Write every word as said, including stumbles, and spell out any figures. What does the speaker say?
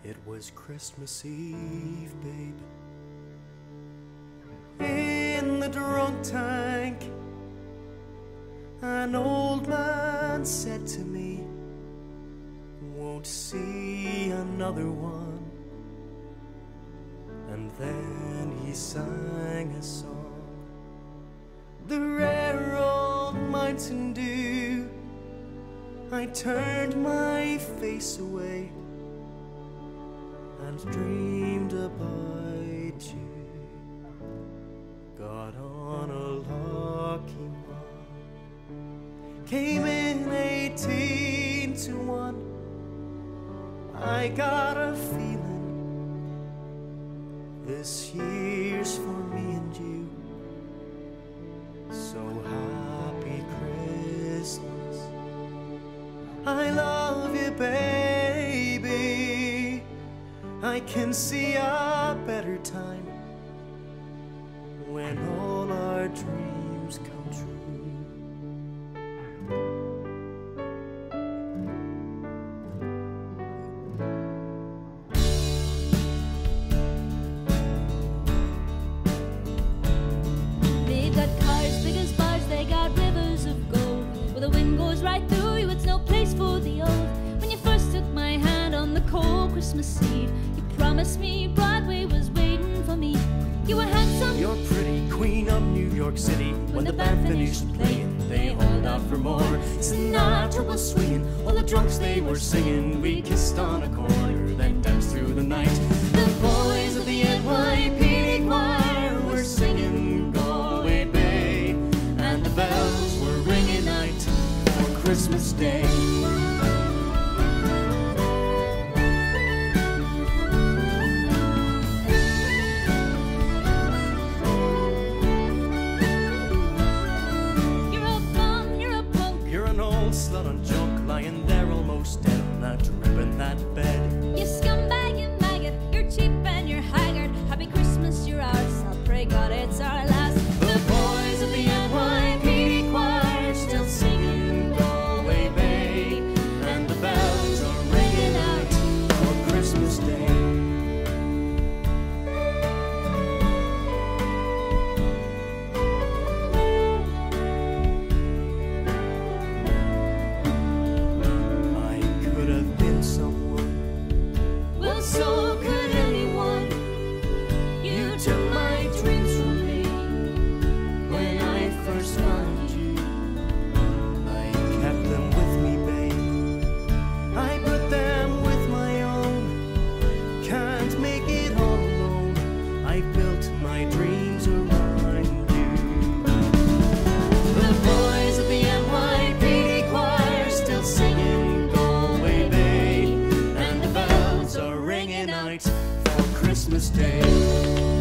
It was Christmas Eve, babe. In the drunk tank, an old man said to me, won't see another one. And then he sang a song, the rare old Mountain Dew. I turned my face away and dreamed about you. Got on a lucky one, came in eighteen to one. I got a feeling this year's for me and you. So happy Christmas, I love you, baby. I can see a better time when all our dreams come true. They've got cars big as bars, they got rivers of gold. Where the wind goes right through you, it's no place for the old. When you first took my hand on the cold Christmas Eve, you promised me Broadway was waiting for me. You were handsome, you're pretty, queen of New York City. When, when the band finished playing, they hauled out for more. Sinatra was swinging, all the drunks they were singing. We kissed on a corner, then danced through the night. The boys of the N Y P D choir were singing Galway Bay, and the bells were ringing out for Christmas Day. Slut on junk, lying there almost dead on that ribbon, that bed. You scumbag, you maggot, you're cheap and you're haggard. Happy Christmas, you're ours, I'll pray God it's our last. The boys of the N Y P D choir still singing Galway Bay, and the bells are ringing out for Christmas Day. So could anyone. You took my dreams from me when I first found you. I kept them with me, babe. I put them with my own. Can't make it all alone. I built my dreams around you. The boys of the N Y P D choir still singing Galway Bay, and the bells are ringing out for Christmas Day.